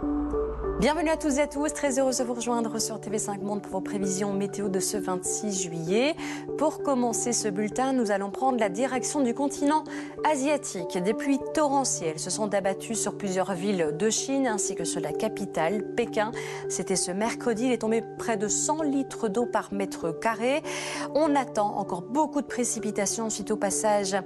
Bienvenue à tous et à tous, très heureuse de vous rejoindre sur TV5 Monde pour vos prévisions météo de ce 26 juillet. Pour commencer ce bulletin, nous allons prendre la direction du continent asiatique. Des pluies torrentielles se sont abattues sur plusieurs villes de Chine ainsi que sur la capitale, Pékin. C'était ce mercredi, il est tombé près de 100 litres d'eau par mètre carré. On attend encore beaucoup de précipitations suite au passage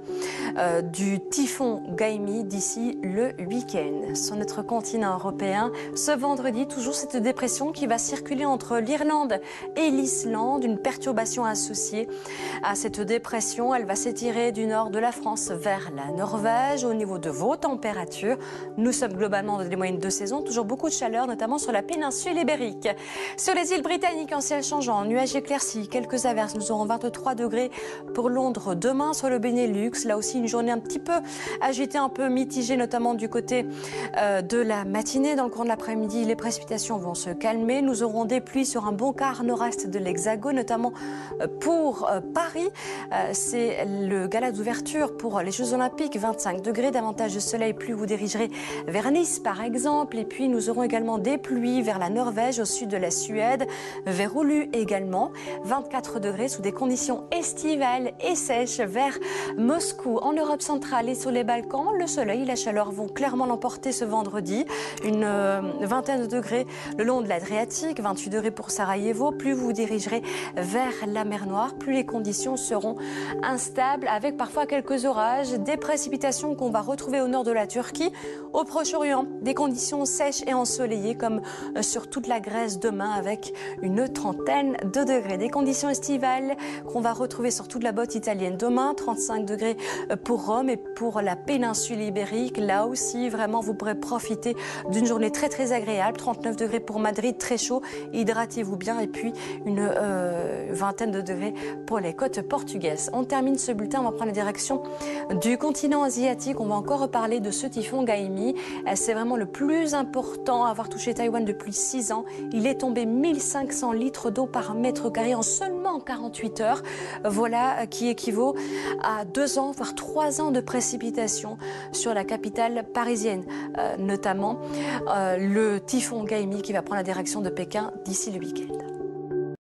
du typhon Gaimi d'ici le week-end. Sur notre continent européen, ce vendredi, toujours cette dépression qui va circuler entre l'Irlande et l'Islande, une perturbation associée à cette dépression. Elle va s'étirer du nord de la France vers la Norvège. Au niveau de vos températures, nous sommes globalement dans des moyennes de saison, toujours beaucoup de chaleur, notamment sur la péninsule ibérique. Sur les îles britanniques, en ciel changeant, nuages éclaircis, quelques averses, nous aurons 23 degrés pour Londres demain. Sur le Benelux, là aussi une journée un petit peu agitée, un peu mitigée, notamment du côté de la matinée. Dans le cours de l'après-midi, les précipitations vont se calmer. Nous aurons des pluies sur un bon quart nord-est de l'Hexagone, notamment pour Paris. C'est le gala d'ouverture pour les Jeux Olympiques, 25 degrés, davantage de soleil, plus vous dirigerez vers Nice par exemple. Et puis nous aurons également des pluies vers la Norvège, au sud de la Suède, vers Oulu également. 24 degrés sous des conditions estivales et sèches vers Moscou. En Europe centrale et sur les Balkans, le soleil et la chaleur vont clairement l'emporter ce vendredi. Une vingtaine de degrés le long de l'Adriatique, 28 degrés pour Sarajevo. Plus vous vous dirigerez vers la mer Noire, plus les conditions seront instables avec parfois quelques orages, des précipitations qu'on va retrouver au nord de la Turquie, au Proche-Orient, des conditions sèches et ensoleillées comme sur toute la Grèce demain avec une trentaine de degrés. Des conditions estivales qu'on va retrouver sur toute la botte italienne demain, 35 degrés pour Rome et pour la péninsule ibérique. Là aussi, vraiment, vous pourrez profiter d'une journée très agréable. 39 degrés pour Madrid, très chaud. Hydratez-vous bien et puis une vingtaine de degrés pour les côtes portugaises. On termine ce bulletin, on va prendre la direction du continent asiatique. On va encore reparler de ce typhon Gaimi. C'est vraiment le plus important à avoir touché Taïwan depuis 6 ans. Il est tombé 1500 litres d'eau par mètre carré en seulement 48 heures. Voilà qui équivaut à 2 ans, voire 3 ans de précipitations sur la capitale parisienne, notamment le typhon Gaimi qui va prendre la direction de Pékin d'ici le week-end.